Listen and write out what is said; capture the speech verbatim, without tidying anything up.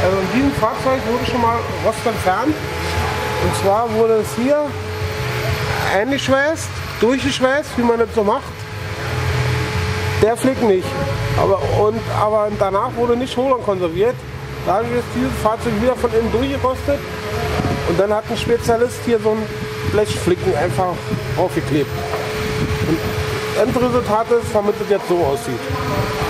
Also in diesem Fahrzeug wurde schon mal Rost entfernt. Und zwar wurde es hier eingeschweißt, durchgeschweißt, wie man das so macht. Der Flick nicht. Aber, und, aber danach wurde nicht Hohlraum konserviert. Dadurch ist dieses Fahrzeug wieder von innen durchgerostet. Und dann hat ein Spezialist hier so einen Blechflicken einfach aufgeklebt. Und Endresultat ist, damit es jetzt so aussieht.